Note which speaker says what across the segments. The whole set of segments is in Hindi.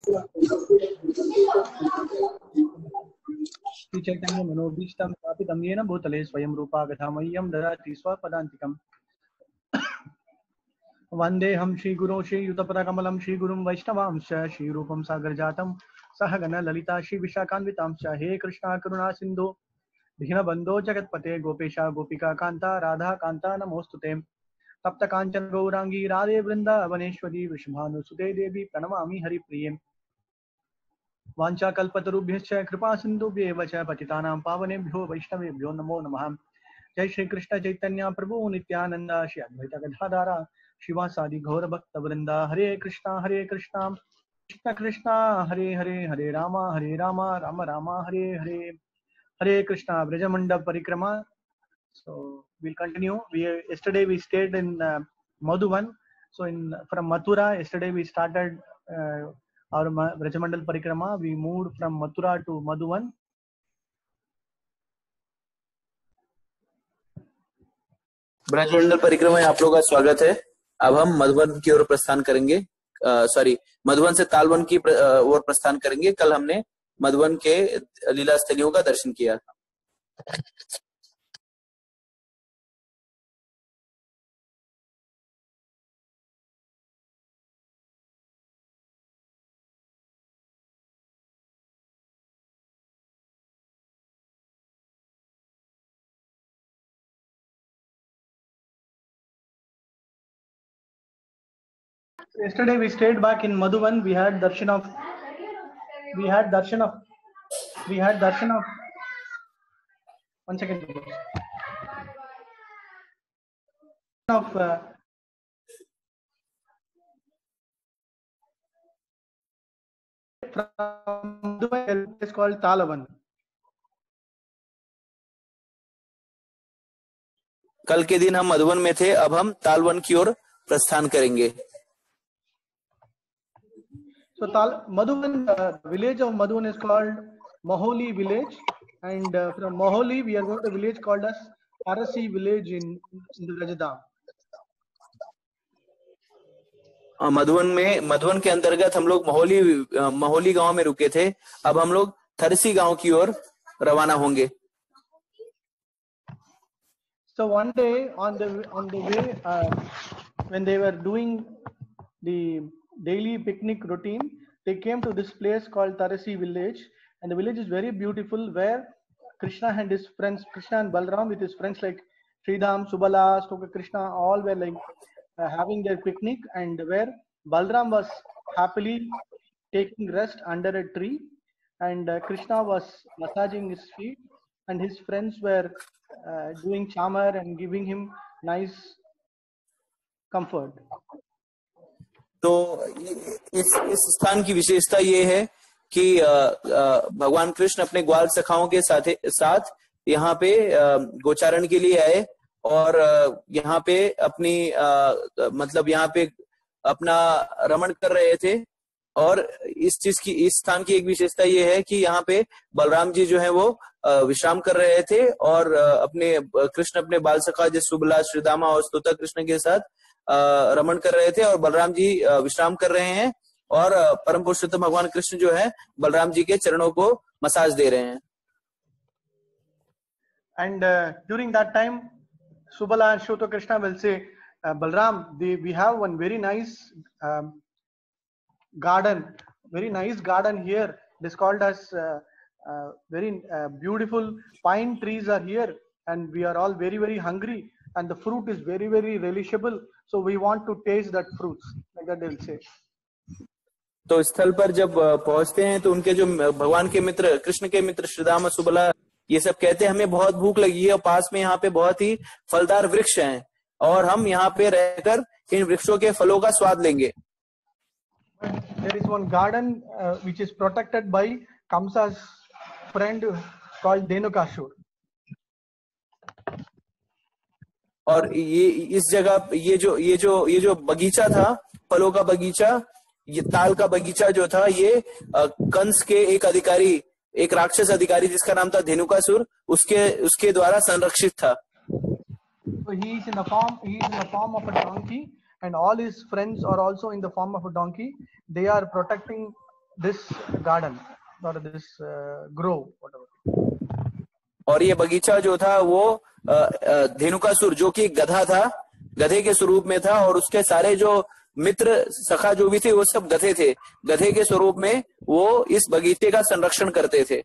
Speaker 1: श्री चैतन्य मनोभीष्टं स्थापितं येन भूतले स्वयं रूपा गतामह्यं ददाति स्वपदान्तिकम्। वन्देऽहं श्रीगुरो श्रीयुतपदकमलं श्रीगुरुं वैष्णवांश्च श्रीरूपं सागरजातं सहगण ललिता श्रीविशाखान्वितांश्च। हे कृष्णा करुणा सिन्धु दीनबन्धो जगत्पते गोपेशा गोपिका कान्ता राधा कान्ता नमोस्तुते। तप्त कांचन गौरांगी राधे वृंदावनेश्वरी वृषभानुसुते देवी प्रणमामि हरिप्रिये। वाञ्छाकल्पतरुभ्यश्च कृपा सिन्धुभ्येव च पतितानां पावनेभ्यो वैष्णवेभ्यो नमो नमः। जय श्री कृष्ण चैतन्य प्रभु नित्यानंद श्री अद्वैत गदाधर शिवासादि गौर भक्त वृंदा। हरे कृष्णा कृष्ण कृष्णा हरे हरे, हरे राम राम राम हरे हरे। हरे कृष्णा ब्रजमंडप परिक्रमा. So we'll continue. Yesterday we stayed in Madhuvan. So from Mathura, yesterday we started our Brajamandal Parikrama. We moved from Mathura to Madhuvan.
Speaker 2: Brajmandal परिक्रमा में आप लोगों का स्वागत है। अब हम मधुबन की ओर प्रस्थान करेंगे, मधुबन से तालवन की ओर प्रस्थान करेंगे। कल हमने मधुबन के लीला स्थलियों का दर्शन किया था।
Speaker 1: Yesterday we stayed back in Madhuvan. We had darshan of one second of from Madhuvan is called Talavan.
Speaker 2: कल के दिन हम मधुबन में थे, अब हम तालवन की ओर प्रस्थान करेंगे।
Speaker 1: So Madhuban, village of Madhuban is called Maholi village, and from Maholi we are going to a village called as Tarasi village in the Rajadam.
Speaker 2: Madhuban के अंतर्गत हम लोग महोली गांव में रुके थे। अब हम लोग थरसी गांव की ओर रवाना होंगे।
Speaker 1: So one day on the way, when they were doing the daily picnic routine, they came to this place called Tarasi village, and the village is very beautiful, where Krishna and his friends, Krishna and Balram with his friends like Sridham, Subala, Stoka Krishna, all were like having their picnic, and where Balram was happily taking rest under a tree, and Krishna was massaging his feet, and his friends were doing chamar and giving him nice comfort.
Speaker 2: तो इस स्थान की विशेषता ये है कि भगवान कृष्ण अपने ग्वाल सखाओं के साथ यहाँ पे गोचारण के लिए आए, और यहाँ पे यहाँ पे अपना रमण कर रहे थे। और इस स्थान की एक विशेषता ये है कि यहाँ पे बलराम जी जो है वो विश्राम कर रहे थे, और कृष्ण अपने बाल सखा जैसे सुबला, श्रीदामा और स्तोता कृष्ण के साथ रमण कर रहे थे, और बलराम जी विश्राम कर रहे हैं, और परम पुरुषोत्तम भगवान कृष्ण जो है बलराम जी के चरणों को मसाज दे रहे हैं।
Speaker 1: And during that time, Subala and Shota Krishna will say, Balram, we have one very nice garden here. It is called as very beautiful pine trees are here, and we are all very, very hungry, and the fruit is very, very relishable. So we want to taste that fruits. Like that they will say.
Speaker 2: तो स्थल पर जब पहुंचते हैं तो उनके जो भगवान के मित्र, कृष्ण के मित्र श्रीदामा, सुबला, ये सब कहते हैं हमें बहुत भूख लगी है, और पास में यहाँ पे बहुत ही फलदार वृक्ष हैं, और हम यहाँ पे रहकर इन वृक्षों के फलों का स्वाद लेंगे।
Speaker 1: There is one garden which is protected by Kamsa's friend called Dhenukasur.
Speaker 2: और इस जगह ये जो बगीचा था, फलों का बगीचा, ये ताल का बगीचा जो था, ये कंस के एक राक्षस अधिकारी जिसका नाम था धेनुकासुर, उसके द्वारा संरक्षित था।
Speaker 1: So he is in the form of a donkey, and all his friends are also in the form of a donkey. They are protecting this garden or this grove, whatever.
Speaker 2: और ये बगीचा जो था वो धेनुकासुर जो कि गधा था, गधे के स्वरूप में था, और उसके सारे जो मित्र सखा जो भी थे वो सब गधे थे, गधे के स्वरूप में वो इस बगीचे का संरक्षण करते थे।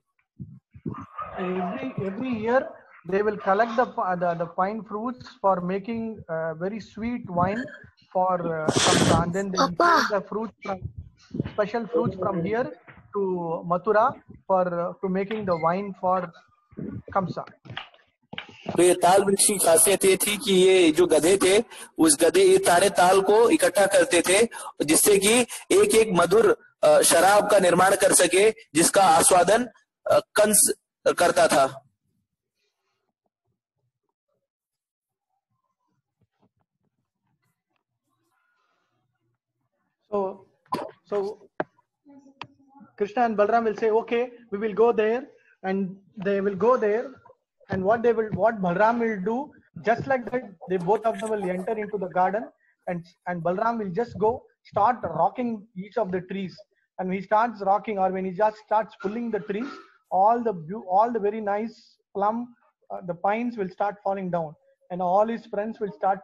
Speaker 1: Every year they will collect the pine fruits for making very sweet wine for Kamsa, and then they will take the fruits from special fruits from here to Mathura for to making the wine for Kamsa.
Speaker 2: तो ये ताल वृक्ष की खासियत ये थी कि ये जो गधे थे उस गधे ये सारे ताल को इकट्ठा करते थे जिससे कि एक एक मधुर शराब का निर्माण कर सके जिसका आस्वादन कंस करता था।
Speaker 1: So Krishna and Balram will say, okay, we will go there, and they will go there, and what Balram will do, just like that, they both of them will enter into the garden, and Balram will just go start rocking each of the trees, and when he starts rocking, or when he just starts pulling the trees, all the very nice plum, the pines will start falling down, and all his friends will start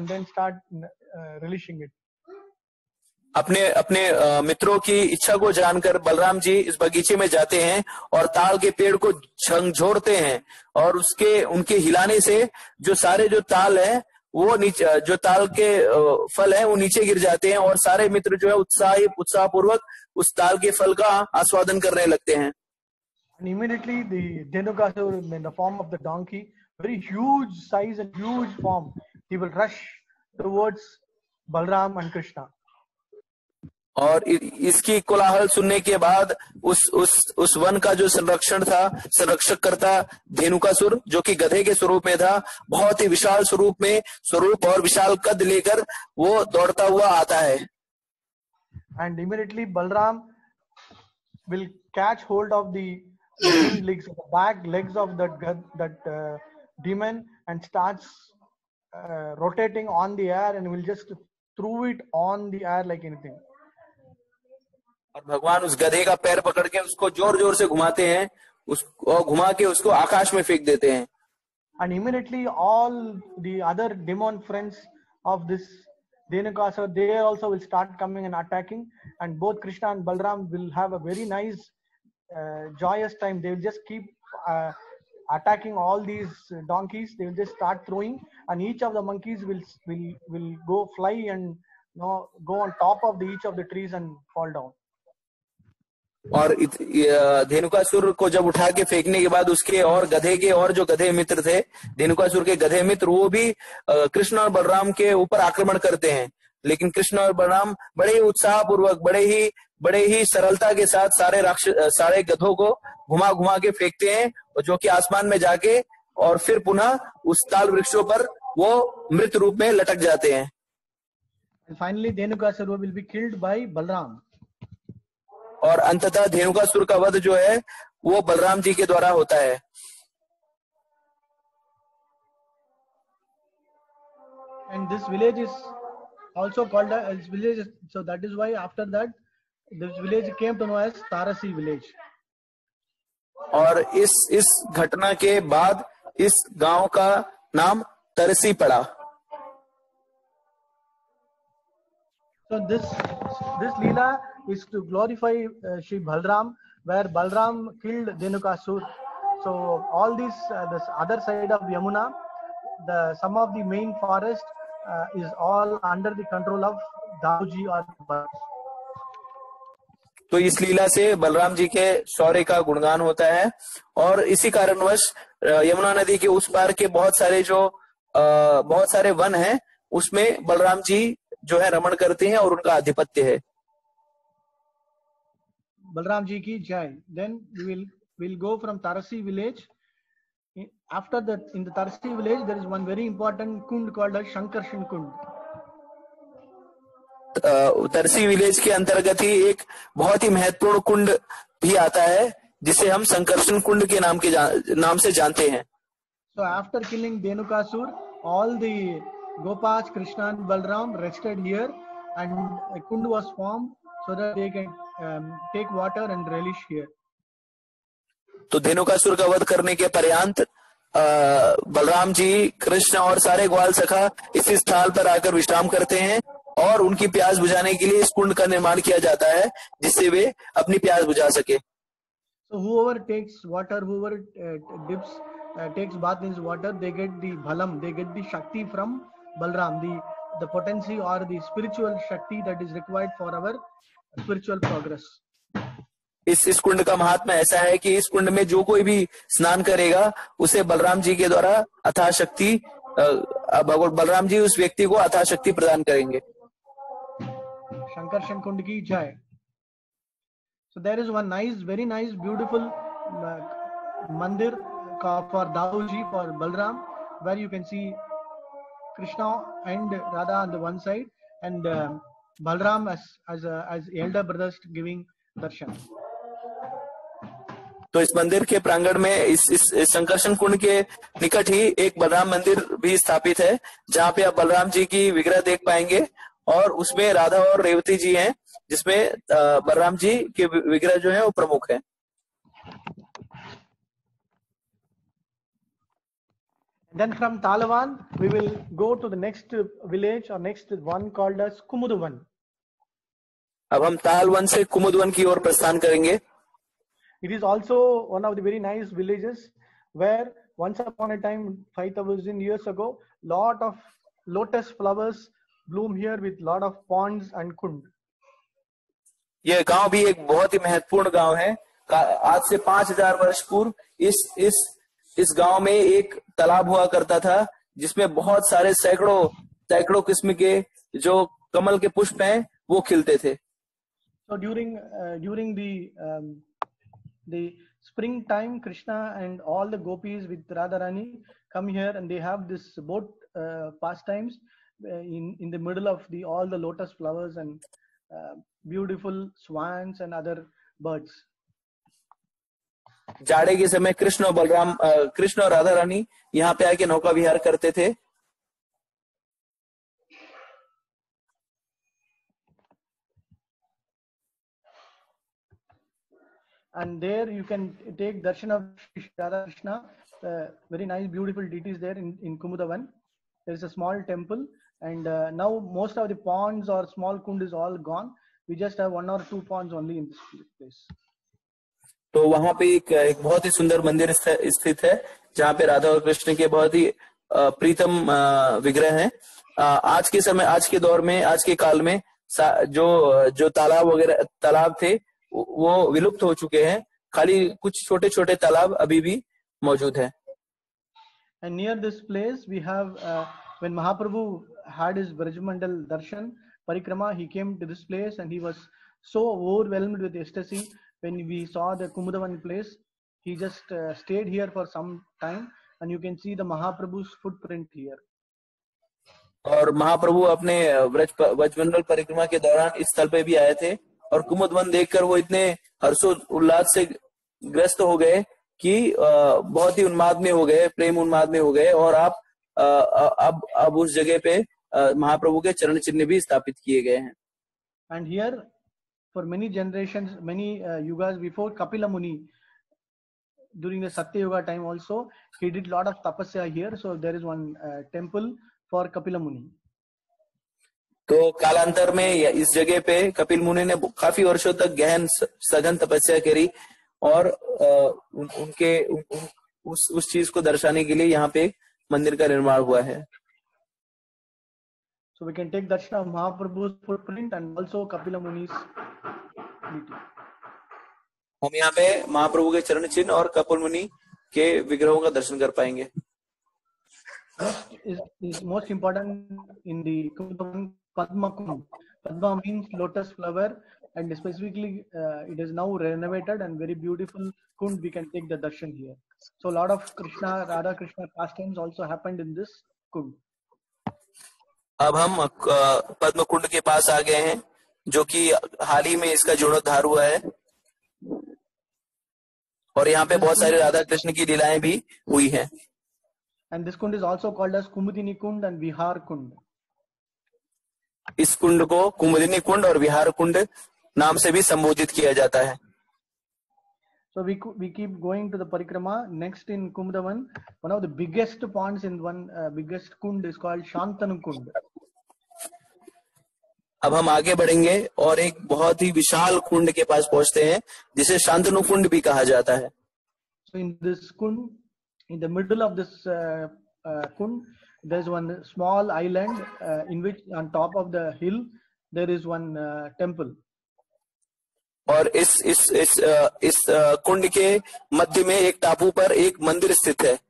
Speaker 1: relishing it.
Speaker 2: अपने अपने मित्रों की इच्छा को जानकर बलराम जी इस बगीचे में जाते हैं और ताल के पेड़ को झंझोड़ते हैं, और उनके हिलाने से जो सारे जो ताल है वो नीचे, जो ताल के फल है वो नीचे गिर जाते हैं, और सारे मित्र जो है उत्साहपूर्वक उस ताल के फल का आस्वादन करने लगते हैं।
Speaker 1: And immediately the Dhenukasur, in the form of the donkey, very huge size and huge form, he will rush towards Balram and Krishna.
Speaker 2: और इसकी कोलाहल सुनने के बाद उस वन का जो संरक्षक करता धेनुकासुर जो कि गधे के स्वरूप में था, बहुत ही विशाल स्वरूप और विशाल कद लेकर वो दौड़ता हुआ आता है।
Speaker 1: And immediately Balram will catch hold of the legs, the back legs of that demon, and starts rotating on the air, and will just throw it on the air like anything.
Speaker 2: और भगवान उस गधे का पैर पकड़ के उसको जोर जोर से घुमाते हैं, और घुमा के उसको आकाश में फेंक देते हैं।
Speaker 1: And immediately all the other demon friends of this Dhenukasur, they also will start coming and attacking, and both Krishna and Balram will have a very nice joyous time. They will just keep attacking all these donkeys. They will just start throwing, and each of the monkeys will go fly and go on top of each of the trees and fall down.
Speaker 2: और धेनुकासुर को जब उठा के फेंकने के बाद उसके और गधे के और जो गधे मित्र थे, धेनुकासुर के गधे मित्र, वो भी कृष्ण और बलराम के ऊपर आक्रमण करते हैं, लेकिन कृष्ण और बलराम बड़े ही उत्साहपूर्वक, बड़े ही सरलता के साथ सारे गधों को घुमा के फेंकते हैं, और जो कि आसमान में जाके और फिर पुनः उस ताल वृक्षों पर वो मृत रूप में लटक जाते हैं।
Speaker 1: Finally, Dhenukasura will be killed by Balram.
Speaker 2: और अंततः धेनुकासुर का वध जो है वो बलराम जी के द्वारा होता है।
Speaker 1: And this village is also called as village, so that is why after that this village came to know as Tarasi village.
Speaker 2: और इस घटना के बाद इस गांव का नाम तरसी पड़ा।
Speaker 1: So this Leela is to glorify Shri Balram, where Balram killed Dhenukasur. So all this other side of Yamuna, some of the main forest is all under the control of Davuji or Balram.
Speaker 2: तो इस लीला से बलराम जी के शौर्य का गुणगान होता है, और इसी कारणवश यमुना नदी के उस पार के बहुत सारे वन हैं, उसमें बलराम जी जो है रमण करते हैं और उनका आधिपत्य है।
Speaker 1: Balram ji ki jai. Then we will go from Tarasi village. After that, in the Tarasi village, there is one very important kund called as Shankarshan Kund.
Speaker 2: तरसी विलेज के अंतर्गत ही एक बहुत ही महत्वपूर्ण कुंड भी आता है जिसे हम संकर्षण कुंड के नाम से जानते हैं।
Speaker 1: So after killing Dhenukasur, all the Gopas, Krishna and Balram rested here, and a kund was formed. so that they can take water and relish here.
Speaker 2: तो धेनुकासुर का वध करने के पर्यंत बलराम जी, कृष्ण और सारे ग्वाल सखा इसी स्थल पर आकर विश्राम करते हैं और उनकी प्यास बुझाने के लिए इस कुंड का निर्माण किया जाता है जिससे वे अपनी प्यास बुझा सके.
Speaker 1: So whoever takes water, whoever takes bath in this water, they get the bhalam, they get the shakti from Balram, the potency or the spiritual shakti that is required for our spiritual progress.
Speaker 2: इस कुंड का महात्मा ऐसा है कि इस कुंड में जो कोई भी स्नान करेगा उसे बलराम जी के द्वारा अथाह शक्ति, बलराम जी उस व्यक्ति को अथाह शक्ति प्रदान करेंगे.
Speaker 1: Shankarshan Kund ki jai. So there is one nice, very nice, beautiful mandir for Dauji, for Balram, where you can see Krishna and Radha on the one side, and Balram as elder brothers giving darshan.
Speaker 2: तो इस मंदिर के प्रांगण में इस संकर्षण कुंड के निकट ही एक बलराम मंदिर भी स्थापित है जहाँ पे आप बलराम जी की विग्रह देख पाएंगे और उसमें राधा और रेवती जी हैं जिसमें बलराम जी के विग्रह जो है वो प्रमुख है.
Speaker 1: Then from Talavan we will go to the next village or next one called as Kumudavan.
Speaker 2: अब हम तालवन से कुमुदवन की ओर प्रस्थान करेंगे.
Speaker 1: It is also one of the very nice villages where once upon a time 5,000 years ago lot of lotus flowers bloom here with lot of ponds and kund.
Speaker 2: यह गांव भी एक बहुत ही महत्वपूर्ण गांव है. आज से 5,000 वर्ष पूर्व इस गांव में एक तालाब हुआ करता था जिसमें बहुत सारे सैकड़ों किस्म के जो कमल के पुष्प हैं वो खिलते थे.
Speaker 1: So during the spring time, Krishna and all the gopis with Radharani come here and they have this boat pastimes in the middle of all the lotus flowers and beautiful swans and other birds.
Speaker 2: जाड़े के समय कृष्ण और राधा रानी यहाँ पे आके नौका विहार करते थे.
Speaker 1: And there you can take darshan of Radha Krishna, very nice beautiful deities there in Kumudavan. There is a small temple and now most of the ponds or small kund is all gone. We just have 1 or 2 ponds only in this place.
Speaker 2: तो वहां पे एक बहुत ही सुंदर मंदिर स्थित है जहाँ पे राधा और कृष्ण के बहुत ही प्रीतम विग्रह हैं. आज के दौर में, आज के काल में जो तालाब थे वो विलुप्त हो चुके हैं. खाली कुछ छोटे छोटे तालाब अभी भी मौजूद है.
Speaker 1: And near this place we have when Mahaprabhu had his Brajmandal darshan parikrama, he came to this place and he was so overwhelmed with ecstasy. When we saw the Kumudavan place, he just stayed here for some time and you can see the Mahaprabhu's footprint here.
Speaker 2: और महाप्रभु अपने ब्रजमंडल परिक्रमा के दौरान इस स्थल पे भी आए थे और कुमुदवन देखकर वो इतने हर्षोल्लास से ग्रस्त हो गए कि बहुत ही उन्माद में हो गए, प्रेम उन्माद में हो गए और अब उस जगह पे महाप्रभु के चरण चिन्ह भी स्थापित किए गए हैं.
Speaker 1: And here for many generations, many yugas before, Kapila Muni, during the Satya Yuga time also, he did lot of tapasya here. So there is one temple for Kapila Muni.
Speaker 2: तो कालांतर में इस जगह पे कपिल मुनि ने काफी वर्षों तक गहन सघन तपस्या करी और उस चीज को दर्शाने के लिए यहाँ पे मंदिर का निर्माण हुआ है.
Speaker 1: So we can take darshan of Mahaprabhu's footprint and also Kapila Muni's deity.
Speaker 2: हम यहाँ पे महाप्रभु के चरण चिन्ह और कपिल मुनि के विग्रहों का दर्शन कर पाएंगे.
Speaker 1: Is most important in the Padma Kund. Padma means lotus flower and specifically it is now renovated and very beautiful kund. We can take the darshan here. So a lot of Radha Krishna pastimes also happened in this kund.
Speaker 2: अब हम पद्म कुंड के पास आ गए हैं जो कि हाल ही में इसका जीर्णोद्धार हुआ है और यहाँ पे बहुत सारे राधा कृष्ण की लीलाएं भी हुई हैं.
Speaker 1: And this kund is also called as Kumudini Kund and Vihar Kund.
Speaker 2: इस कुंड को कुमुदिनी कुंड और विहार कुंड नाम से भी संबोधित किया जाता है।
Speaker 1: So we keep going to the parikrama. Next in Kumdavan, one of the biggest ponds in one biggest kund is called Shantanu Kund.
Speaker 2: अब हम आगे बढ़ेंगे और एक बहुत ही विशाल कुंड के पास पहुंचते हैं जिसे शांतनु कुंड भी कहा जाता है।
Speaker 1: So in this kund, in the middle of this kund, there is one small island in which on top of the hill there is one temple.
Speaker 2: और इस कुंड के मध्य में एक टापू पर एक मंदिर स्थित है।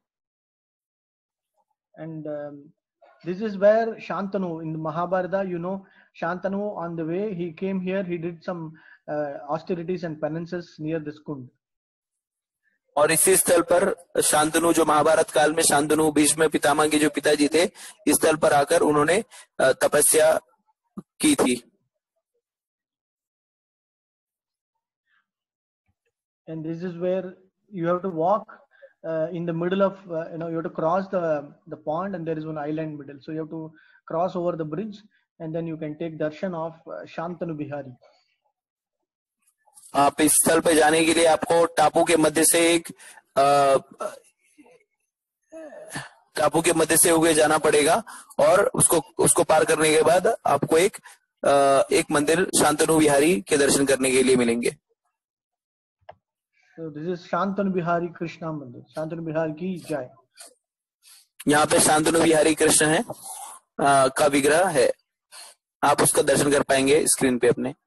Speaker 1: And this is where Shantanu in the Mahabharata, you know, Shantanu on the way he came here, he did some austerities and penances near this kund.
Speaker 2: और इसी स्थल पर शांतनु, जो महाभारत काल में शांतनु भीष्म पितामह के जो पिताजी थे, इस स्थल पर आकर उन्होंने तपस्या की थी।
Speaker 1: And this is where you have to walk in the middle of you have to cross the pond, and there is one island middle, so you have to cross over the bridge and then you can take darshan of Shantanu Bihari.
Speaker 2: आप इस स्थल पे जाने के लिए आपको टापू के मध्य से होके जाना पड़ेगा और उसको पार करने के बाद आपको एक मंदिर शांतनु बिहारी के दर्शन करने के लिए मिलेंगे।
Speaker 1: So this is Shantanu Bihari Krishna Mandir. Shantanu Bihari की जय।
Speaker 2: यहाँ पे शांतनु बिहारी कृष्ण है का विग्रह है, आप उसका दर्शन कर पाएंगे स्क्रीन पे अपने।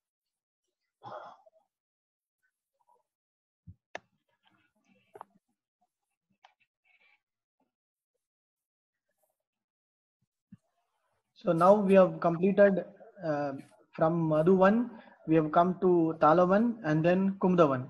Speaker 1: So now we have completed from Madhuvan, we have come to Talavan and then Kumdavan.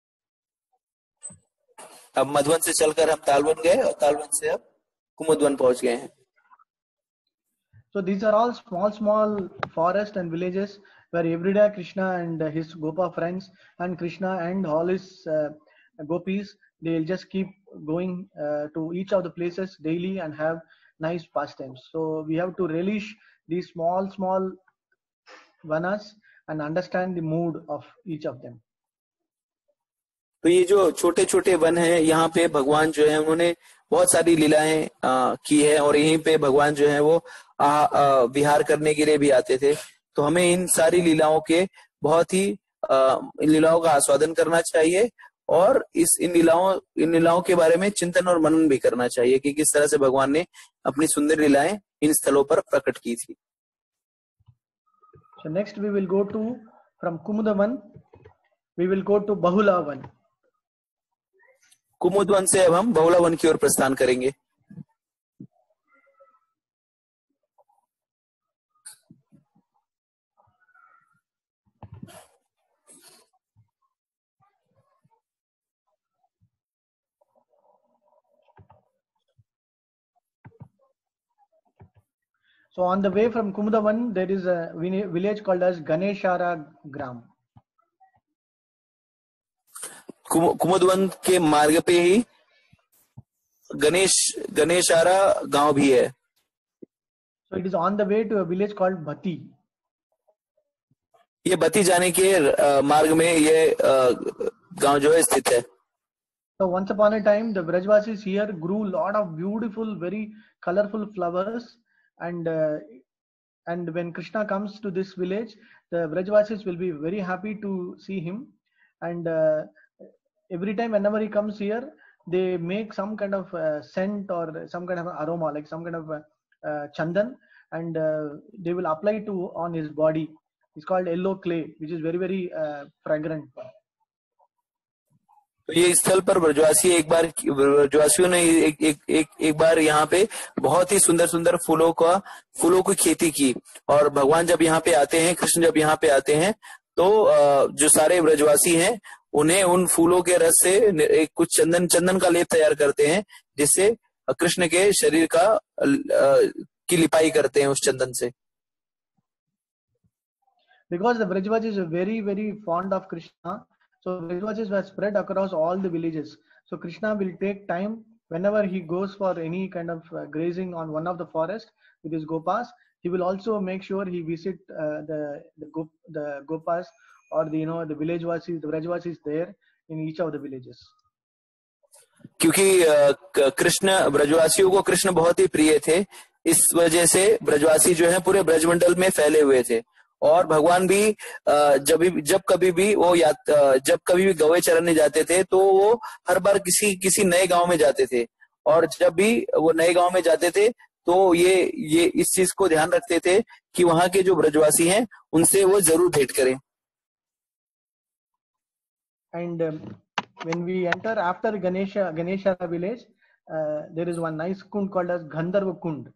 Speaker 2: अब मधुवन से चलकर हम तालवन गए और तालवन से अब कुमुदवन पहुंच गए हैं।
Speaker 1: So these are all small forests and villages where every day Krishna and his Gopa friends and Krishna and all his gopis, they'll just keep going to each of the places daily and have nice pastimes. So we have to relish these small vanas and understand the mood of each of them.
Speaker 2: तो ये जो छोटे छोटे वन हैं, यहाँ पे भगवान जो है उन्होंने बहुत सारी लीलाएं की है और यहीं पे भगवान जो है वो विहार करने के लिए भी आते थे। तो हमें इन सारी लीलाओं के इन लीलाओं का आस्वादन करना चाहिए और इन लीलाओं के बारे में चिंतन और मनन भी करना चाहिए कि किस तरह से भगवान ने अपनी सुंदर लीलाएं इन स्थलों पर प्रकट की थी।
Speaker 1: So next we will go to from Kumudavan, we will go to Bahulavan.
Speaker 2: Kumudvan से अब हम बहुलावन की ओर प्रस्थान करेंगे।
Speaker 1: So on the way from Kumudavan, there is a village called as Ganeshara Gram.
Speaker 2: Kumudvan के मार्ग पे ही गणेशारा गांव भी है।
Speaker 1: So it is on the way to a village called Bhati.
Speaker 2: ये बती जाने के मार्ग में ये गांव जो है स्थित है।
Speaker 1: So once upon a time, the Brajvasis here grew a lot of beautiful, very colorful flowers, and when Krishna comes to this village, the Brajvasis will be very happy to see him, and every time whenever he comes here, they make some kind of scent or some kind of aroma, like some kind of chandan, and they will apply on his body. It's called yellow clay, which is very very fragrant.
Speaker 2: तो ये स्थल पर ब्रजवासियों ने एक बार यहाँ पे बहुत ही सुंदर सुंदर फूलों की खेती की और भगवान जब यहाँ पे आते हैं, कृष्ण जब यहाँ पे आते हैं, तो जो सारे ब्रजवासी हैं उन्हें उन फूलों के रस से कुछ चंदन का लेप तैयार करते हैं, जिससे कृष्ण के शरीर की लिपाई करते हैं उस चंदन से।
Speaker 1: Because the Brajvasis are very very fond of Krishna, so Brajvasis were spread across all the villages. So Krishna will take time whenever he goes for any kind of grazing on one of the forests with his gopas. he will also make sure he visit the Gopas or the village vasis, the Brajvasis there in each of the villages.
Speaker 2: क्योंकि कृष्ण ब्रजवासियों को कृष्ण बहुत ही प्रिय थे, इस वजह से ब्रजवासी जो है पूरे ब्रजमंडल में फैले हुए थे। और भगवान भी जब कभी भी गौवे चराने जाते थे तो वो हर बार किसी नए गांव में जाते थे, और जब भी वो नए गांव में जाते थे तो ये इस चीज को ध्यान रखते थे कि वहां के जो ब्रजवासी हैं उनसे वो जरूर भेंट करें।
Speaker 1: And when we enter after Ganesha village, there is one nice kund called as Gandharva Kund.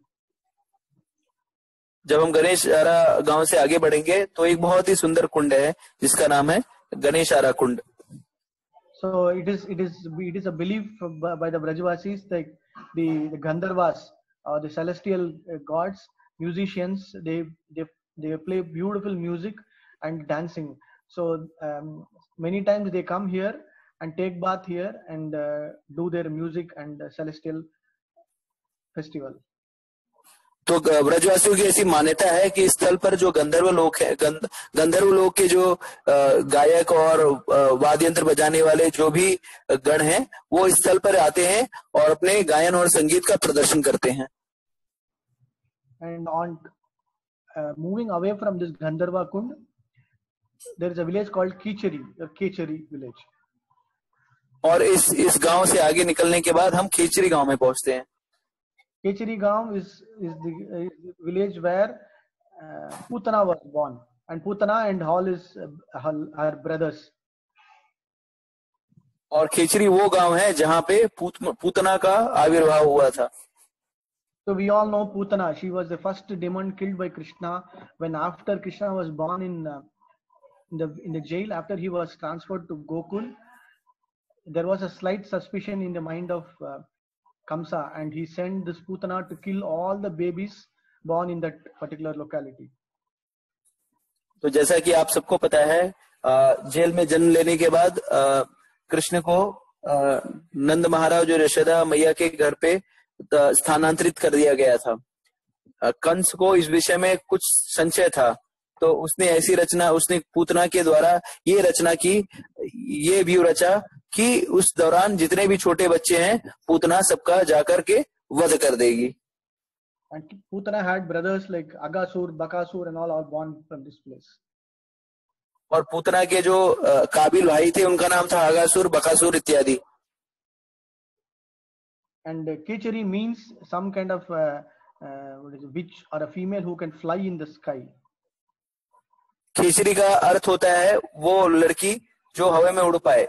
Speaker 2: जब हम गणेशारा गांव से आगे बढ़ेंगे तो एक बहुत ही सुंदर कुंड है जिसका नाम है गणेशारा कुंड।
Speaker 1: So it is a belief by the Brajavasis that the Gandharvas or the celestial gods, musicians, they play beautiful music and dancing. So many times they come here and take bath here and do their music and celestial festival.
Speaker 2: तो ब्रजवासियों की ऐसी मान्यता है कि इस स्थल पर जो गंधर्व लोक है, गंधर्व लोक के जो गायक और वाद्य यंत्र बजाने वाले जो भी गण हैं वो इस स्थल पर आते हैं और अपने गायन और संगीत का प्रदर्शन करते हैं।
Speaker 1: And on moving away from this Gandharva Kund, there is a village called Kicheri, or Kecheri village.
Speaker 2: और इस गांव से आगे निकलने के बाद हम खेचरी गांव में पहुंचते हैं।
Speaker 1: Kecheri Gaon is the village where Putana was born, and Putana and all his her brothers.
Speaker 2: और खेचरी वो गांव है जहां पे पूतना का आविर्भाव हुआ था।
Speaker 1: So we all know Putana. She was the first demon killed by Krishna when after Krishna was born in the jail. After he was transferred to Gokul, there was a slight suspicion in the mind of Kamsa, and he sent this Putana to kill all the babies born in that particular locality.
Speaker 2: तो जैसा कि आप सबको पता है, जेल में जन्म लेने के बाद कृष्ण को नंद महाराज और यशोदा मैया के घर पे स्थानांतरित कर दिया गया था। कंस को इस विषय में कुछ संशय था, तो उसने पूतना के द्वारा ये रचना की, ये व्यू रचा कि उस दौरान जितने भी छोटे बच्चे हैं पूतना सबका जाकर के वध कर देगी।
Speaker 1: And Putana had brothers like Agasur, Bakasur, and all are born from this place.
Speaker 2: और पूतना के जो काबिल भाई थे उनका नाम था अगासुर, बकासुर इत्यादि।
Speaker 1: And Kecheri means some kind of witch or a female who can fly in the sky.
Speaker 2: खेचरी का अर्थ होता है वो लड़की जो हवा में उड़ पाए।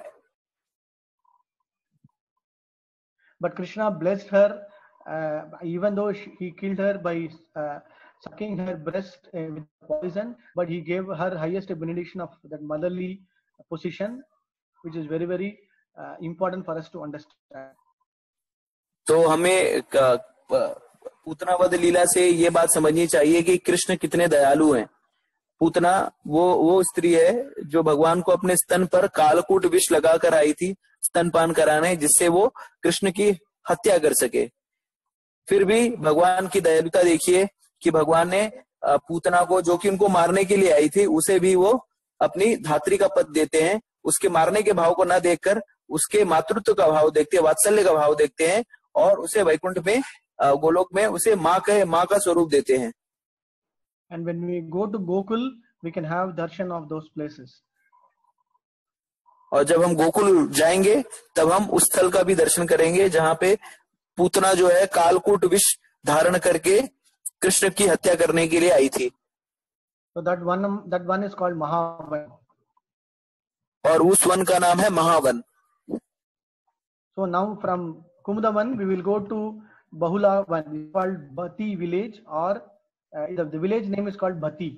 Speaker 1: But Krishna blessed her, even though he killed her by sucking her breast with poison, but he gave her highest benediction of that motherly position, which is very, very important for us to understand.
Speaker 2: तो हमें पूतना वध लीला से ये बात समझनी चाहिए कि कृष्ण कितने दयालु हैं। पूतना वो स्त्री है जो भगवान को अपने स्तन पर कालकूट विष लगाकर आई थी स्तनपान कराने, जिससे वो कृष्ण की हत्या कर सके। फिर भी भगवान की दयालुता देखिए कि भगवान ने पूतना को, जो कि उनको मारने के लिए आई थी, उसे भी वो अपनी धात्री का पद देते हैं। उसके मारने के भाव को न देखकर उसके मातृत्व का भाव देखते हैं, वात्सल्य का भाव देखते हैं, और उसे वैकुंठ में, गोलोक में उसे माँ का स्वरूप देते हैं।
Speaker 1: And when we go to Gokul, we can have darshan of those places.
Speaker 2: और जब हम गोकुल जाएंगे तब हम उस स्थल का भी दर्शन करेंगे जहाँ पे पूतना जो है कालकूट विष धारण करके कृष्ण की हत्या करने के लिए आई थी।
Speaker 1: So that one is called Mahavan.
Speaker 2: और उस वन का नाम है Mahavan.
Speaker 1: So now from Kumdavan we will go to Bahula Van, called Bhati village, or the village name is called Bhati.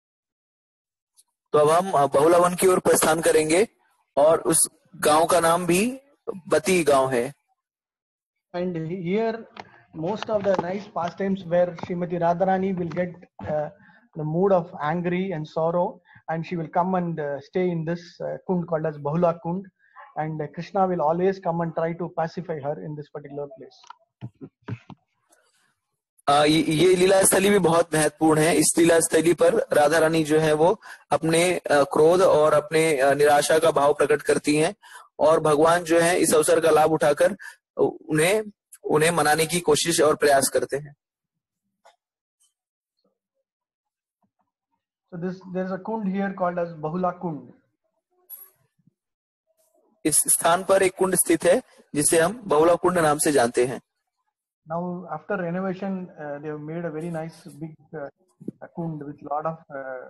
Speaker 2: तो अब हम बहुला वन की ओर प्रस्थान करेंगे और उस गांव का नाम भी बती गांव है।
Speaker 1: And here most of the nice pastimes where Srimati Radharani will get the mood of angry and sorrow, and she will come and stay in this kund called as Bahula Kund, and Krishna will always come and try to pacify her in this particular place.
Speaker 2: ये लीला स्थली भी बहुत महत्वपूर्ण है। इस लीला स्थली पर राधा रानी जो है वो अपने क्रोध और अपने निराशा का भाव प्रकट करती हैं, और भगवान जो है इस अवसर का लाभ उठाकर उन्हें उन्हें मनाने की कोशिश और प्रयास करते हैं।
Speaker 1: So there's a kund here called as Bahula Kund.
Speaker 2: इस स्थान पर एक कुंड स्थित है जिसे हम बहुला कुंड नाम से जानते हैं।
Speaker 1: Now after renovation, they have made a very nice big kund with lot of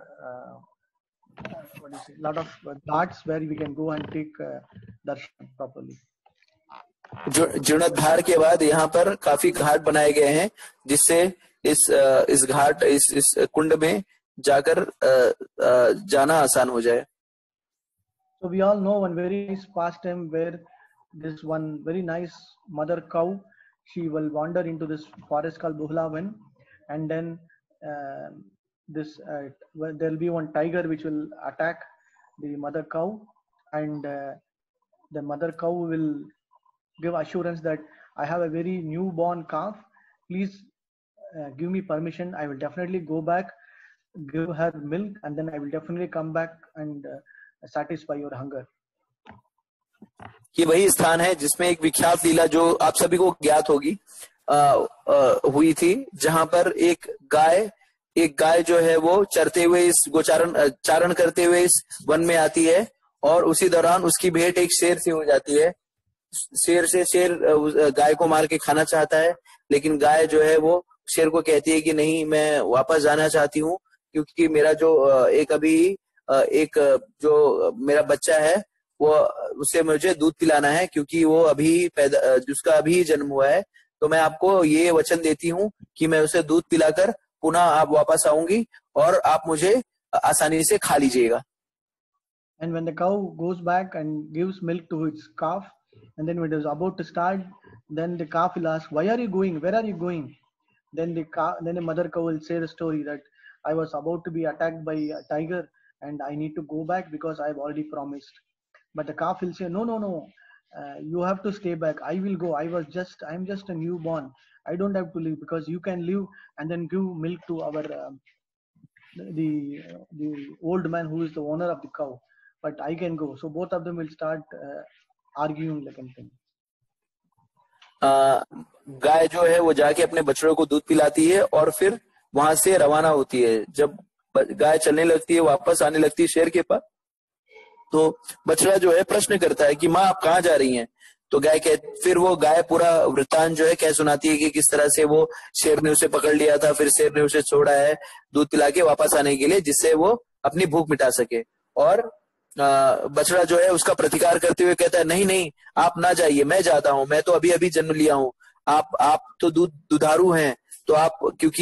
Speaker 1: what do you say, lot of ghats where we can go and take darshan properly.
Speaker 2: जीर्णोद्धार के बाद यहाँ पर काफी घाट बनाए गए हैं, जिससे इस घाट इस कुंड में जाकर जाना आसान हो जाए।
Speaker 1: So we all know one very nice pastime where this one very nice mother cow, she will wander into this forest called Buhlavan, and then there will be one tiger which will attack the mother cow, and the mother cow will give assurance that I have a very newborn calf, please give me permission, I will definitely go back, give her milk, and then I will definitely come back and satisfy your hunger.
Speaker 2: ये वही स्थान है जिसमें एक विख्यात लीला जो आप सभी को ज्ञात होगी हुई थी, जहां पर एक गाय जो है वो चरते हुए इस चारण करते हुए इस वन में आती है, और उसी दौरान उसकी भेंट एक शेर से हो जाती है। शेर गाय को मार के खाना चाहता है, लेकिन गाय जो है वो शेर को कहती है कि नहीं, मैं वापस जाना चाहती हूँ, क्योंकि मेरा जो मेरा बच्चा है वो उसे मुझे दूध पिलाना है, क्योंकि वो जिसका अभी जन्म हुआ है। तो मैं आपको ये वचन देती हूँ कि मैं उसे दूध पिलाकर पुनः आप वापस आऊंगी और आप मुझे आसानी से खा लीजिएगा।
Speaker 1: And when the cow goes back and gives milk to its calf, and then when it is about to start, then the calf will ask, "Why are you going? Where are you going?" Then the mother cow will say the story that I was about to be attacked by a tiger, and I need to go back because I have already promised. But the calf will say, no, you have to stay back. I will go. I'm just a newborn. I don't have to leave, because you can live and then give milk to the old man who is the owner of the cow. But I can go. So both of them will start arguing like anything.
Speaker 2: गाय जो है वो जाके अपने बछड़ों को दूध पिलाती है और फिर वहां से रवाना होती है। जब गाय चलने लगती है, वापस आने लगती है शेर के पास, तो बछड़ा जो है प्रश्न करता है कि माँ आप कहाँ जा रही हैं? तो फिर वो गाय पूरा वृत्तांत जो है कह सुनाती है कि किस तरह से वो शेर ने उसे पकड़ लिया था, फिर शेर ने उसे छोड़ा है दूध पिला के वापस आने के लिए, जिससे वो अपनी भूख मिटा सके। और बछड़ा जो है उसका प्रतिकार करते हुए कहता है, नहीं, आप ना जाइए, मैं जाता हूँ, मैं तो अभी जन्म लिया हूँ, आप तो दुधारू हैं, तो आप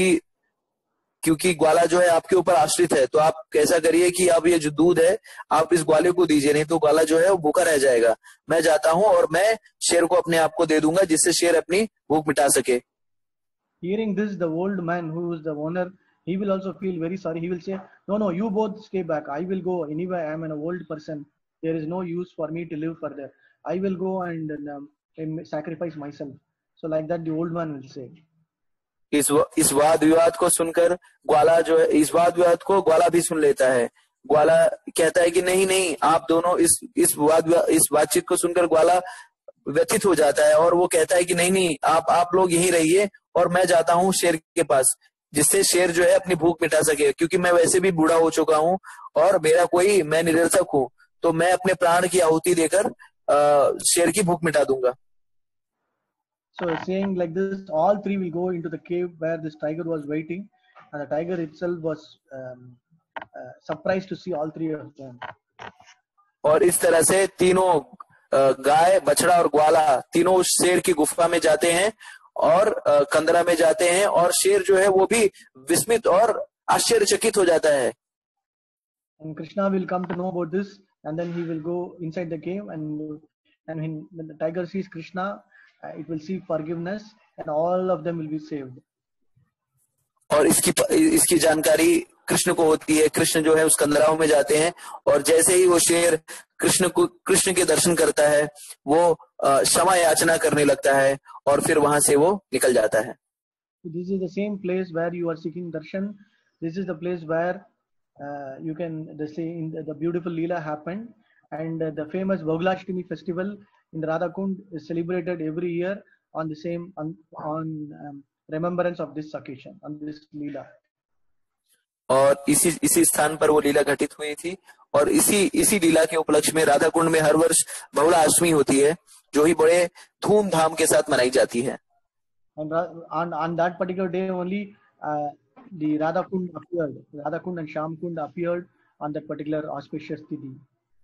Speaker 2: क्योंकि ग्वाला जो है आपके ऊपर आश्रित है, तो आप कैसा करिए कि अब ये जो दूध है आप इस ग्वाले को दीजिए, नहीं तो ग्वाला जो है वो भूखा रह जाएगा। मैं जाता हूँ और मैं शेर को अपने आप को दे दूंगा, जिससे शेर अपनी भूख मिटा सके।
Speaker 1: Hearing this, the old man who is the owner, he will also feel very sorry. He will say, no, you both stay back. I will go. Anyway, I am an old person. There is no use for me to live further. I will go and sacrifice myself. So like that, the old man will say.
Speaker 2: इस वाद विवाद को सुनकर ग्वाला जो है, इस वाद विवाद को ग्वाला भी सुन लेता है। ग्वाला कहता है कि नहीं, आप दोनों इस बातचीत को सुनकर ग्वाला व्यथित हो जाता है, और वो कहता है कि नहीं, आप लोग यहीं रहिए और मैं जाता हूँ शेर के पास, जिससे शेर जो है अपनी भूख मिटा सके, क्योंकि मैं वैसे भी बूढ़ा हो चुका हूँ और मैं निरर्थक हूँ, तो मैं अपने प्राण की आहुति देकर शेर की भूख मिटा दूंगा।
Speaker 1: So saying like this, all three will go into the cave where this tiger was waiting, and the tiger itself was surprised to see all three of them.
Speaker 2: और इस तरह से तीनों गाय, बछड़ा और ग्वाला तीनों उस शेर की गुफा में जाते हैं और कंदरा में जाते हैं, और शेर जो है वो भी विस्मित और आश्चर्यचकित हो जाता है।
Speaker 1: And Krishna will come to know about this, and then he will go inside the cave, and when the tiger sees Krishna, it will see forgiveness, and all of them will be saved.
Speaker 2: और इसकी जानकारी कृष्ण को होती है। कृष्ण जो है उस कंदराओं में जाते हैं, और जैसे ही वो शेर कृष्ण के दर्शन करता है, वो क्षमा याचना करने लगता है और फिर वहां से वो निकल जाता है।
Speaker 1: This is the same place where you are seeking darshan. This is the place where you can say in the beautiful Leela happened, and the famous Bhoglashtami festival in the Radhakund is celebrated every year on the same on remembrance of this occasion, on this Leela.
Speaker 2: और इसी स्थान पर वो लीला घटित हुई थी, और इसी लीला के उपलक्ष्य में राधा कुंड में हर वर्ष बहुला अष्टमी होती है, जो ही बड़े धूमधाम के साथ मनाई जाती है.
Speaker 1: On that particular day only the Radha Kund appeared. Radha Kund and Sham Kund appeared on that particular auspicious tithi.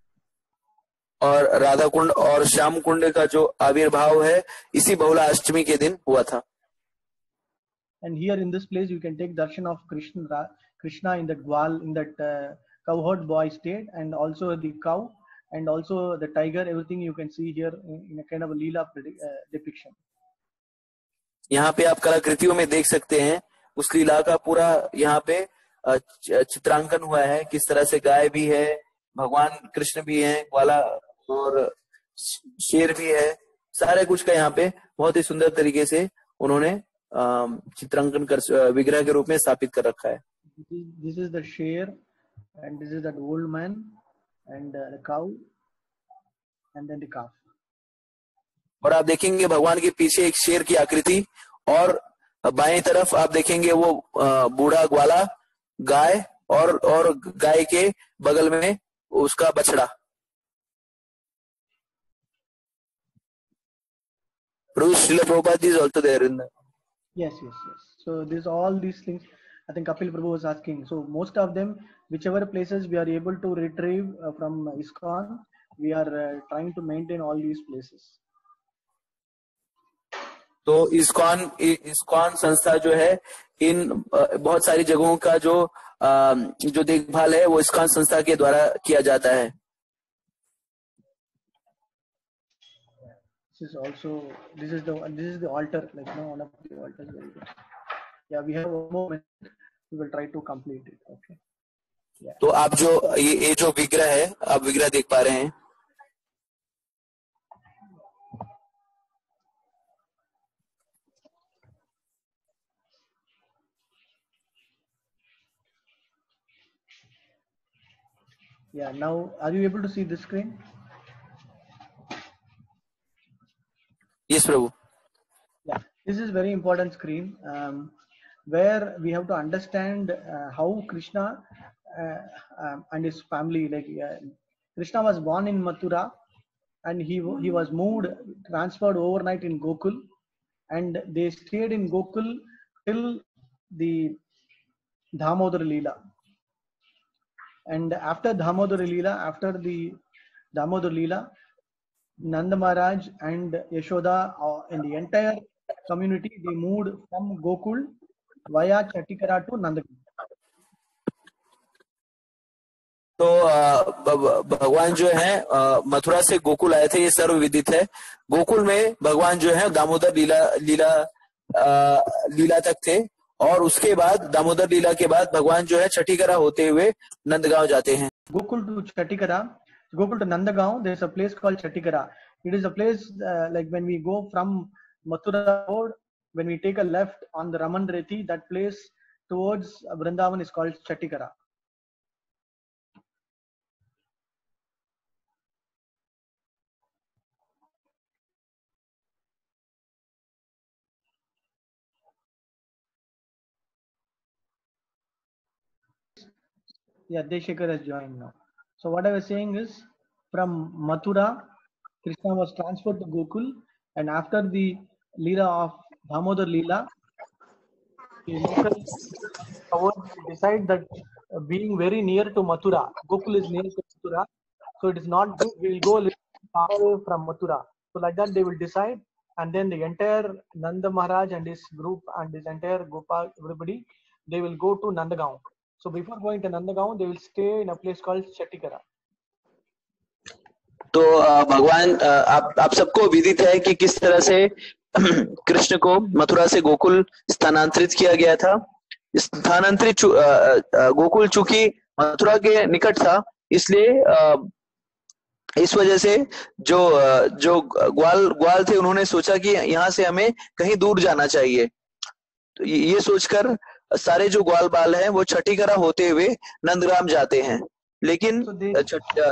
Speaker 2: और राधा कुंड और श्याम कुंड का जो आविर्भाव है इसी बहुला अष्टमी के दिन हुआ था.
Speaker 1: And here in this place you can take darshan of Krishna in that Gwal, in that cowherd boy state, and also the cow and also the tiger. Everything you can see here in a kind of a Leela depiction.
Speaker 2: यहाँ पे आप कलाकृतियों में देख सकते हैं उस लीला का पूरा यहाँ पे चित्रांकन हुआ है. किस तरह से गाय भी है, भगवान कृष्ण भी हैं, ग्वाला और शेर भी है, सारे कुछ का यहाँ पे बहुत ही सुंदर तरीके से उन्होंने चित्रांकन कर विग्रह के रूप में स्थापित कर रखा है.
Speaker 1: This is the sheer, and this is that old man, and the cow, and then the calf.
Speaker 2: और आप देखेंगे भगवान के पीछे एक शेर की आकृति, और बाएं तरफ आप देखेंगे वो बूढ़ा ग्वाला, गाय, और गाय के बगल में उसका बछड़ा. Srila Prabhupada is also there in the...
Speaker 1: Yes. So all these things I think Kapil Prabhu was asking. So most of them, whichever places we are able to retrieve from ISKCON, we are trying to maintain all these places.
Speaker 2: तो ISKCON संस्था जो है इन बहुत सारी जगहों का जो देखभाल है वो ISKCON संस्था के द्वारा किया जाता है.
Speaker 1: This is the altar, like one of the altars. Very good. Yeah, we have a moment. We will try to complete it. Okay. Yeah.
Speaker 2: तो आप जो ये जो विग्रह है, आप विग्रह देख पा रहे हैं.
Speaker 1: Yeah. Now, are you able to see this screen?
Speaker 2: Yes, Prabhu.
Speaker 1: Yeah. This is very important screen where we have to understand how Krishna and his family, like Krishna was born in Mathura, and he was transferred overnight in Gokul, and they stayed in Gokul till the Damodar Leela. And after Damodar Leela, Nanda Maharaj and Yashoda and the entire community, they moved from Gokul via Chatikara to Nandagaon.
Speaker 2: तो भगवान जो है मथुरा से गोकुल आए थे, ये सर्व विदित है. गोकुल में भगवान जो है दामोदर लीला तक थे, और उसके बाद दामोदर लीला के बाद भगवान जो है छठीकरा होते हुए नंदगांव जाते हैं.
Speaker 1: Gokul to Chatikara, Gokul to Nandagaon, there is a place called Chatikara. It is a place like when we go from Mathura road, when we take a left on the Raman Reti, that place towards Vrindavan is called Chatikara. Yeah, Deshekar has joined now. So what I was saying is, from Mathura, Krishna was transferred to Gokul, and after the Leela of Damodar Leela, the local decide that being very near to Mathura, Gokul is near to Mathura, so it is not good. We will go a little far away from Mathura. So like that they will decide, and then the entire Nanda Maharaj and his group and his entire Gopal, everybody, they will go to Nandagaon. So before going to Nandagaon, they will stay in a place called Chatikara.
Speaker 2: तो भगवान आप सबको विदित है कि किस तरह से कृष्ण को मथुरा से गोकुल स्थानांतरित किया गया था. गोकुल चूंकि मथुरा के निकट था, इसलिए इस वजह से जो ग्वाल थे, उन्होंने सोचा कि यहाँ से हमें कहीं दूर जाना चाहिए. तो ये सोचकर सारे जो ग्वाल बाल हैं वो छठीकरा होते हुए नंदग्राम जाते हैं, लेकिन
Speaker 1: So they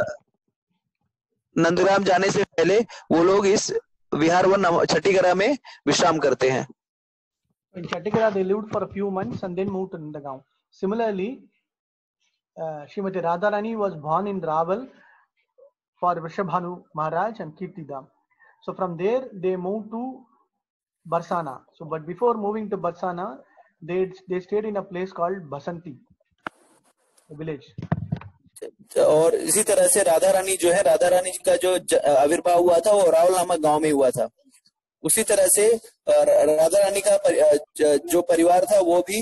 Speaker 2: नंदग्राम जाने से पहले वो लोग इस विहार वन छठीकरा में विश्राम करते हैं।
Speaker 1: in Chattikara they lived for a few months and then moved to Nandagaon. Similarly, Srimati Radharani was born in Raval for Vrishabhanu Maharaj and Kirtida. So from there they moved to Barsana. So but before moving to Barsana, they stayed in a place called Basanti, a village.
Speaker 2: और इसी तरह से राधा रानी जो है, राधा रानी का जो आविर्भाव हुआ था वो रावल नामक गांव में हुआ था। उसी तरह से राधा रानी का जो परिवार था वो भी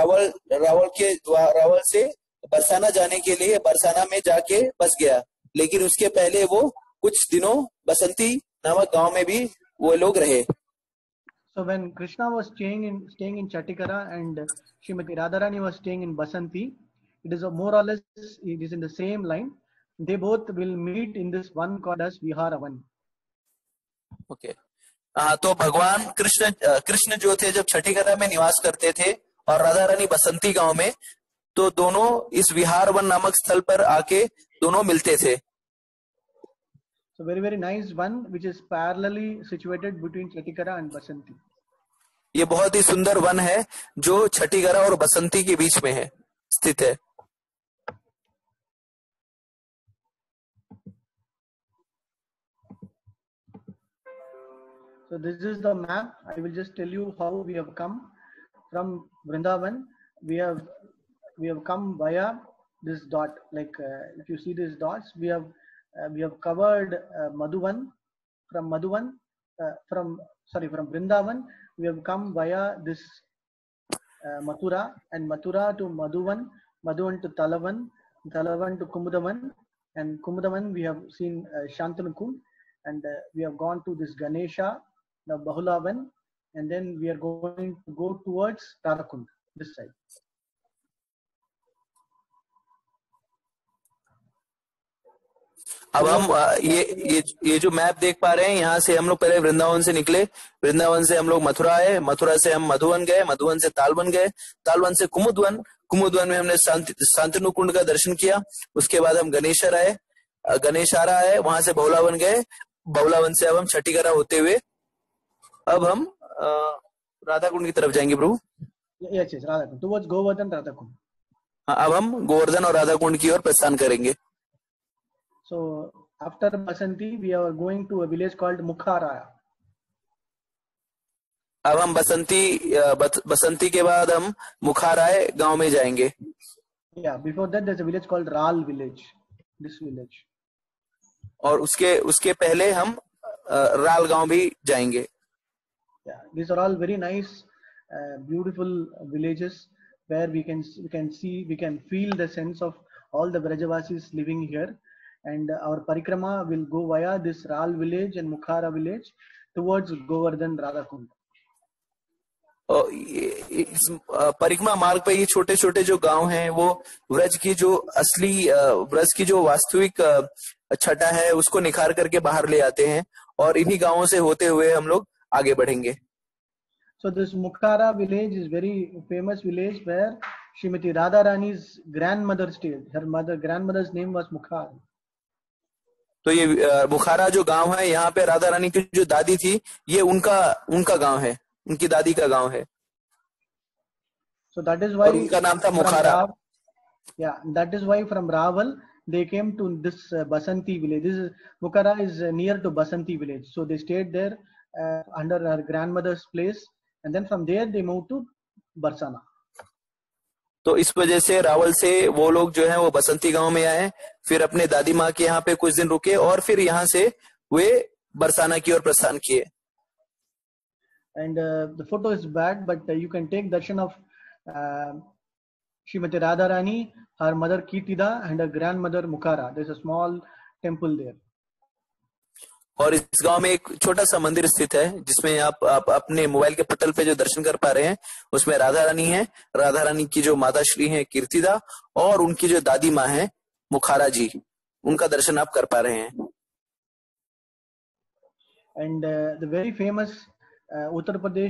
Speaker 2: रावल से बरसाना जाने के लिए बरसाना में जाके बस गया, लेकिन उसके पहले वो कुछ दिनों बसंती नामक गांव में भी वो लोग रहे।
Speaker 1: So when Krishna was staying in Chattikara and Srimati Radharani was staying in Basanti, it is more or less it is in the same line. They both will meet in this one called as Viharavan.
Speaker 2: Okay. तो भगवान कृष्ण जो थे जब छठीकरा में निवास करते थे और राधा रानी बसंती गांव में, तो दोनों इस विहार वन नामक स्थल पर आके दोनों मिलते थे।
Speaker 1: So very nice one which is parallelly situated between Chattikara and Basanti.
Speaker 2: ये बहुत ही सुंदर वन है जो छठीकरा और बसंती के बीच में है स्थित है।
Speaker 1: So this is the map. I will just tell you how we have come from Vrindavan. We have come via this dot. Like if you see these dots, we have covered Madhuvan. From Vrindavan, we have come via this Mathura, and Mathura to Madhuvan, Madhuvan to Talavan, Talavan to Kumudavan, and Kumudavan we have seen Shantanukund, and we have gone to this Ganesha, the Bahulavan, and then we are going to go towards Radhakund, this side.
Speaker 2: अब हम ये जो मैप देख पा रहे हैं, यहाँ से हम लोग पहले वृंदावन से निकले, वृंदावन से हम लोग मथुरा आए, मथुरा से हम मधुवन गए, मधुवन से तालवन गए, तालवन से कुमुदवन, कुमुदवन में हमने शांतनु कुंड का दर्शन किया। उसके बाद हम गणेशारा आए, वहां से बहुलावन गए, बहुलावन से अब हम छठीकरा होते हुए अब हम राधा कुंड की तरफ जाएंगे प्रभु।
Speaker 1: Yes, Radha Kund, towards Govardhan Radha Kund.
Speaker 2: अब हम गोवर्धन और राधा कुंड की ओर प्रस्थान करेंगे।
Speaker 1: So after Basanti, we are going to a village called Mukhara.
Speaker 2: अब हम बसंती के बाद हम मुखाराय गांव में जाएंगे।
Speaker 1: Yeah, before that there's a village called Ral village. This village.
Speaker 2: और उसके पहले हम राल गांव भी जाएंगे।
Speaker 1: Yeah, these are all very nice, beautiful villages where we can feel the sense of all the Brajavasis living here. And our parikrama will go via this Ral village and Mukhara village towards Govardhan Radhakund.
Speaker 2: परिक्रमा मार्ग पे ये छोटे छोटे जो गांव हैं वो व्रज की जो वास्तविक छटा है उसको निखार करके बाहर ले आते हैं और इन्हीं गांवों से होते हुए हम लोग आगे बढ़ेंगे।
Speaker 1: So this Mukhara village is very famous village where Srimati Radharani's grandmother stayed. Her grandmother's name was Mukhara.
Speaker 2: तो ये बुखारा जो गांव है, यहाँ पे राधा रानी की जो दादी थी ये उनका गांव है, उनकी दादी का गांव है।
Speaker 1: So that is why
Speaker 2: उनका नाम था मुखारा।
Speaker 1: Yeah, that is why from Raval they came to this Basanti village. This is Mukhara is near to Basanti village. So they stayed there under her grandmother's place, and then from there they moved to Barsana.
Speaker 2: तो इस वजह से रावल से वो लोग जो है वो बसंती गांव में आए, फिर अपने दादी माँ के यहाँ पे कुछ दिन रुके और फिर यहाँ से वे बरसाना की ओर प्रस्थान किए।
Speaker 1: And the photo is bad, but you can take darshan of Srimati Radharani, her mother Kirtida, and her grandmother Mukhara. There's a small temple there.
Speaker 2: और इस गांव में एक छोटा सा मंदिर स्थित है जिसमें आप अपने मोबाइल के पटल पे जो दर्शन कर पा रहे हैं उसमें राधा रानी है, राधा रानी की जो माता श्री है कीर्तिदा और उनकी जो दादी माँ है मुखारा जी, उनका दर्शन आप कर पा रहे हैं।
Speaker 1: And the very famous Uttar Pradesh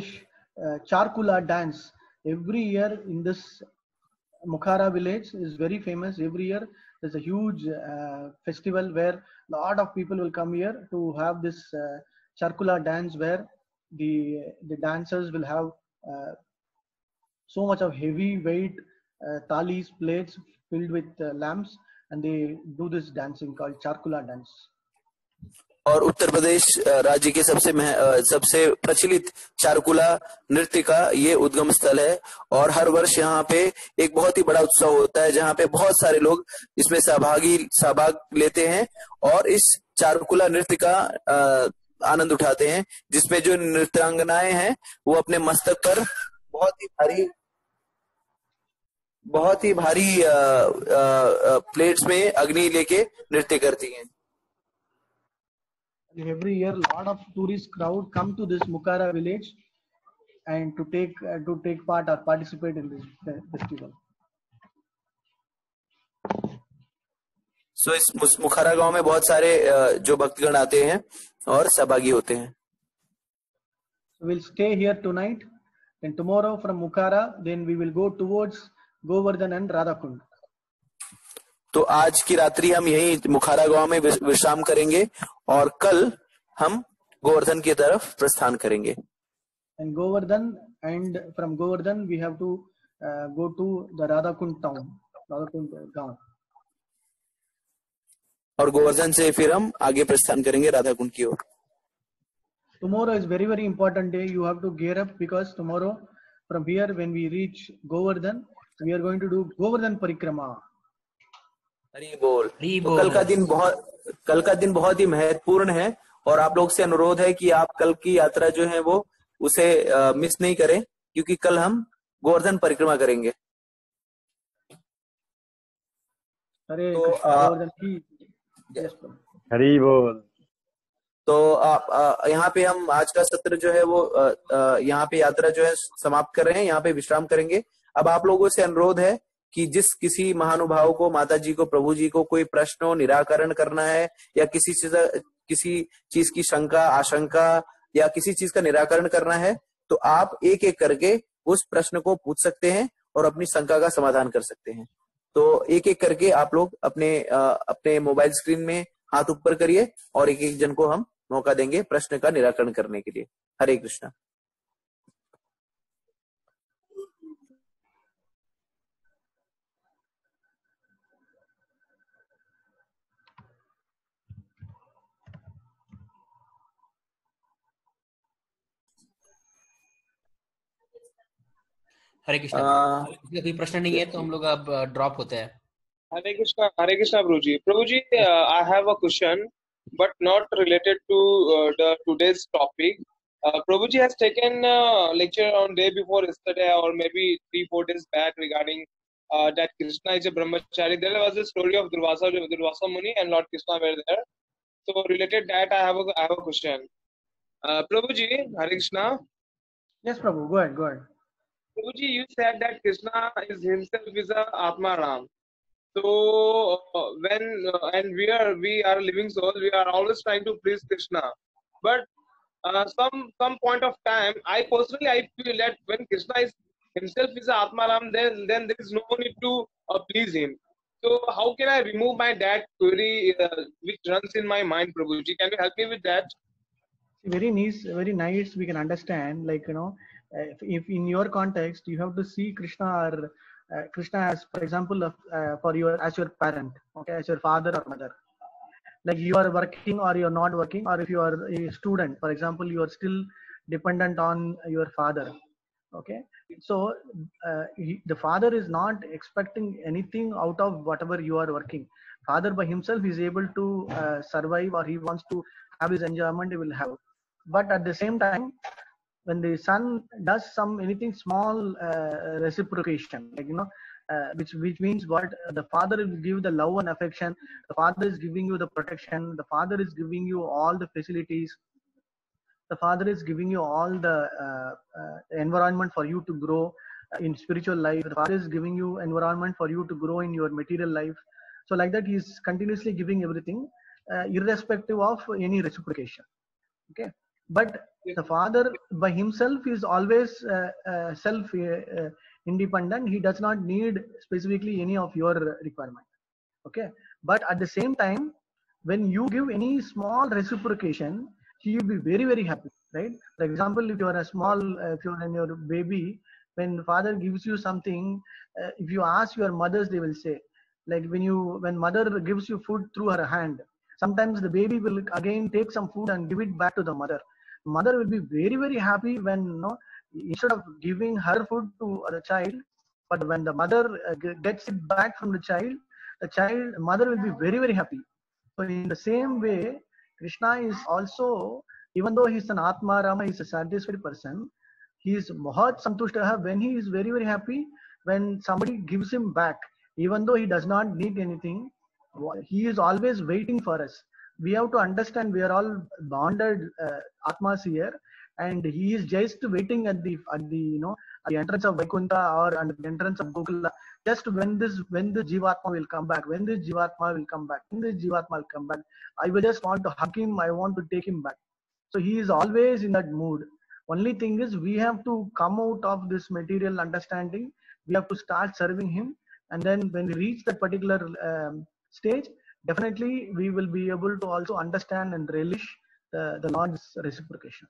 Speaker 1: Charkula dance. Every year in this Mukhara village is very famous. Every year there's a huge festival where a lot of people will come here to have this Charkula dance, where the dancers will have so much of heavy weight thalis plates filled with lamps, and they do this dancing called Charkula dance.
Speaker 2: और उत्तर प्रदेश राज्य के सबसे प्रचलित चारकुला नृत्य का ये उद्गम स्थल है और हर वर्ष यहाँ पे एक बहुत ही बड़ा उत्सव होता है जहाँ पे बहुत सारे लोग इसमें सहभाग लेते हैं और इस चारकुला नृत्य का आनंद उठाते हैं, जिसमें जो नृत्यांगनाएं हैं वो अपने मस्तक पर बहुत ही भारी प्लेट्स में अग्नि लेके नृत्य करती हैं।
Speaker 1: Every year, a lot of tourist crowd come to this Mukhara village and to take part or participate in this festival.
Speaker 2: So इस मुखारा गांव में बहुत सारे जो भक्तगण आते हैं और सहभागी होते हैं।
Speaker 1: So we'll stay here tonight, and tomorrow from Mukhara, then we will go towards Govardhan and Radhakund.
Speaker 2: तो आज की रात्रि हम यही मुखारा गांव में विश्राम करेंगे और कल हम गोवर्धन की तरफ प्रस्थान करेंगे।
Speaker 1: And Govardhan, and from Govardhan we have to go to the Radhakund town, Radhakund गांव।
Speaker 2: और गोवर्धन से फिर हम आगे प्रस्थान करेंगे राधाकुंड की ओर।
Speaker 1: Tomorrow is very, very important day. You have to gear up because tomorrow from here when we reach Govardhan, we are going to do Govardhan Parikrama.
Speaker 2: हरी बोल। तो कल का दिन बहुत ही महत्वपूर्ण है और आप लोग से अनुरोध है कि आप कल की यात्रा जो है वो उसे मिस नहीं करें, क्योंकि कल हम गोवर्धन परिक्रमा करेंगे।
Speaker 3: हरी बोल।
Speaker 2: तो यहाँ पे हम आज का सत्र जो है वो यहाँ पे यात्रा जो है समाप्त कर रहे हैं, यहाँ पे विश्राम करेंगे। अब आप लोगों से अनुरोध है कि जिस किसी महानुभाव को, माता जी को, प्रभु जी को कोई प्रश्न निराकरण करना है या किसी चीज की शंका, आशंका या किसी चीज का निराकरण करना है, तो आप एक एक करके उस प्रश्न को पूछ सकते हैं और अपनी शंका का समाधान कर सकते हैं। तो एक एक करके आप लोग अपने मोबाइल स्क्रीन में हाथ ऊपर करिए और एक एक जन को हम मौका देंगे प्रश्न का निराकरण करने के लिए। हरे कृष्णा।
Speaker 4: हरे कृष्णा। कोई प्रश्न नहीं है तो हम लोग अब ड्रॉप होते हैं।
Speaker 5: Hare Krishna, Prabhuji. Prabhuji, I have a question, but not related to today's topic. Prabhuji has taken a lecture on day before yesterday, or maybe 3-4 days back, regarding that Krishna is a brahmachari. There was a story of Durvasa Muni and Lord Krishna were there. So related that, I have a question. Prabhuji, Hare Krishna.
Speaker 1: Yes, Prabhu. Go ahead.
Speaker 5: Prabhuji, you said that Krishna is himself is a Atma Ram. So when we are living souls, we are always trying to please Krishna. But some point of time, I personally feel that when Krishna is himself is a Atma Ram, then there is no need to please him. So how can I remove that query which runs in my mind, Prabhuji? Can you help me with that?
Speaker 1: Very nice. We can understand, like, if in your context you have to see Krishna or Krishna as, for example, as your parent, okay, as your father or mother. Like you are working or you are not working, or if you are a student, for example, you are still dependent on your father. Okay, so the father is not expecting anything out of whatever you are working. Father by himself is able to survive, or he wants to have his enjoyment, he will have. But at the same time, when the son does anything small reciprocation, like which means what, the father will give the love and affection, the father is giving you the protection, the father is giving you all the facilities, the father is giving you all the environment for you to grow in spiritual life, the father is giving you environment for you to grow in your material life. So like that, he is continuously giving everything irrespective of any reciprocation. Okay, but the father by himself is always self independent. He does not need specifically any of your requirement. Okay, but at the same time, when you give any small reciprocation, he will be very, very happy, right? For example, if you are a small, if you are in your baby, when father gives you something, if you ask your mothers, they will say, like when mother gives you food through her hand, sometimes the baby will again take some food and give it back to the mother. Mother will be very, very happy when, you know, instead of giving her food to the child, but when the mother gets it back from the mother will be very, very happy. So in the same way, Krishna is also, even though he's an Atma Rama, he's a satisfied person, he is Mahat Santushtaha when he is very, very happy when somebody gives him back, even though he does not need anything. He is always waiting for us. We have to understand we are all bonded Atmas here, and he is just waiting at the entrance of Vaikuntha or at the entrance of Gokula. Just when this Jivatma will come back, when this Jivatma will come back, I will just want to hug him, I want to take him back. So he is always in that mood. Only thing is we have to come out of this material understanding. We have to start serving him, and then when we reach that particular stage, definitely we will be able to also understand and relish the Lord's reciprocation.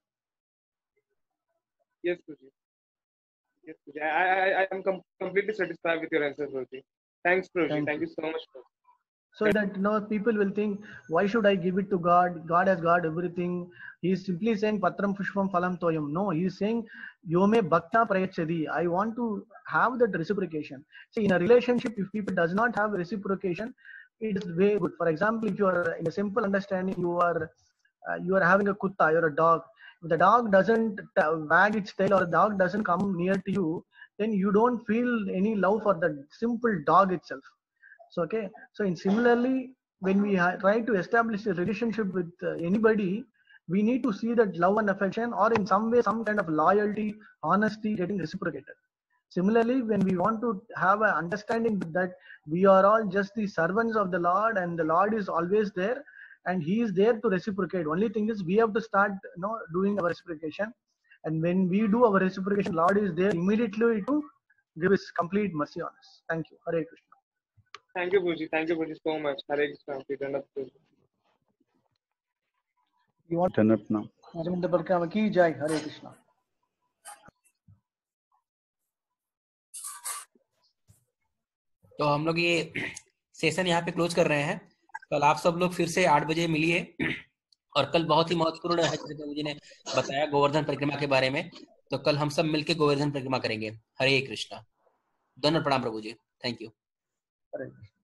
Speaker 5: Yes, Guruji. Yes, Guruji. I am completely satisfied with your answer, Guruji. Thanks, Guruji. Thank you so much.
Speaker 1: So that people will think, why should I give it to God? God has got everything. He is simply saying patram pushpam phalam toyam. No, he is saying yome bhakta prayachadi. I want to have that reciprocation. See, in a relationship, if people does not have reciprocation, it is very good. For example, if you are in a simple understanding, you are having a kutta, you're a dog. If the dog doesn't wag its tail or the dog doesn't come near to you, then you don't feel any love for the simple dog itself. So similarly, when we try to establish a relationship with anybody, we need to see that love and affection, or in some way, some kind of loyalty, honesty getting reciprocated. Similarly, when we want to have an understanding that we are all just the servants of the Lord, and the Lord is always there, and He is there to reciprocate. Only thing is we have to start, doing our reciprocation. And when we do our reciprocation, Lord is there immediately to give His complete mercy on us. Thank you. Hare Krishna.
Speaker 5: Thank you, Guruji. Thank you, Guruji, so much. Hare Krishna.
Speaker 1: You want to turn up now? Aravinda Parkama ki jai. Hare Krishna.
Speaker 4: तो हम लोग ये सेशन यहाँ पे क्लोज कर रहे हैं। कल आप सब लोग फिर से 8 बजे मिलिए, और कल बहुत ही महत्वपूर्ण है, जैसे प्रभु जी ने बताया गोवर्धन परिक्रमा के बारे में, तो कल हम सब मिलके गोवर्धन परिक्रमा करेंगे। हरे कृष्णा। धन्यवाद, प्रणाम प्रभु जी। Thank you.